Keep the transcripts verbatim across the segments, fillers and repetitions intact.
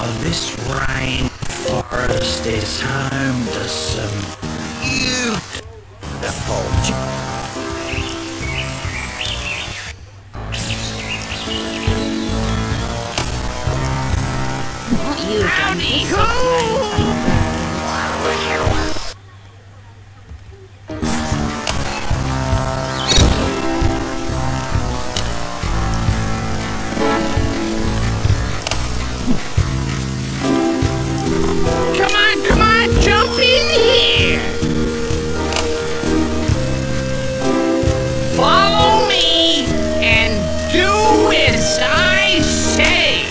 This rainforest is home to some beautiful... You Howdy ho! Come on, come on, jump in here! Follow me and do as I say!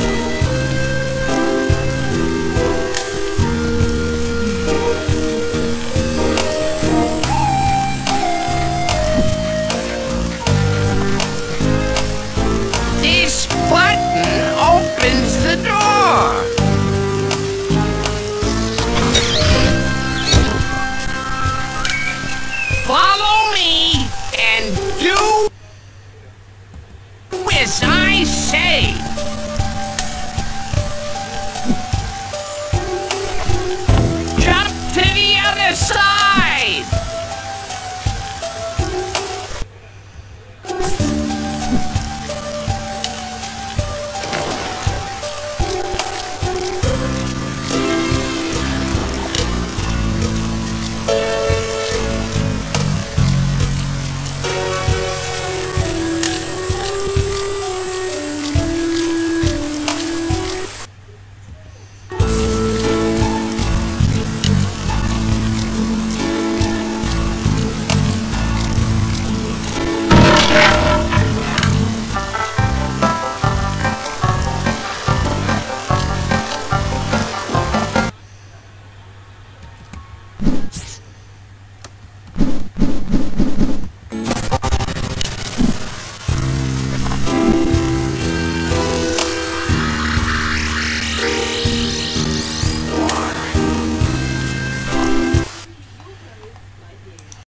This button opens the door! Follow me and do as I say. Jump to the other side.